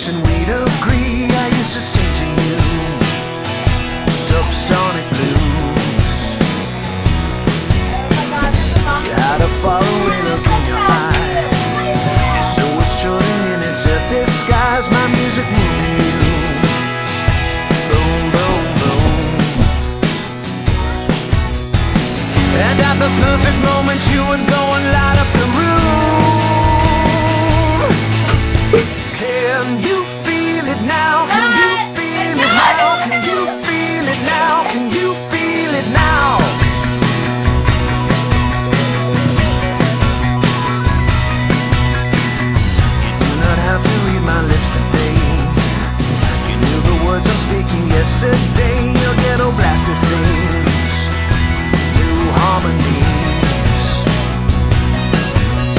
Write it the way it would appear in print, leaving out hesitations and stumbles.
and we'd agree. I used to sing to you subsonic blues. You had a faraway look in your eye. Your soul was shorting in its disguise. My music moving you. Boom, boom, boom. And at the perfect moment you would go and light up the room. Can you feel it now? Can you feel it now? Can you feel it now? Can you feel it now? You do not have to read my lips today. You knew the words I'm speaking yesterday. Your ghetto blast is singing.